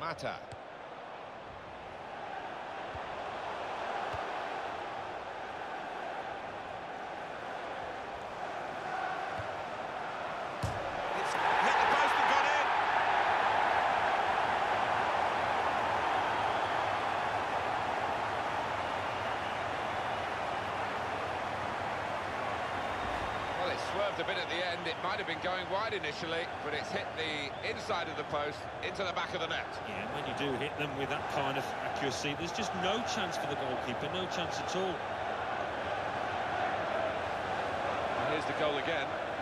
Mata. It's hit the post and gone in. Well, it swerved a bit at the end. It might have been going wide initially, but it's hit the inside of the post into the back of the net. Yeah, when you do hit them with that kind of accuracy, there's just no chance for the goalkeeper, no chance at all. Here's the goal again.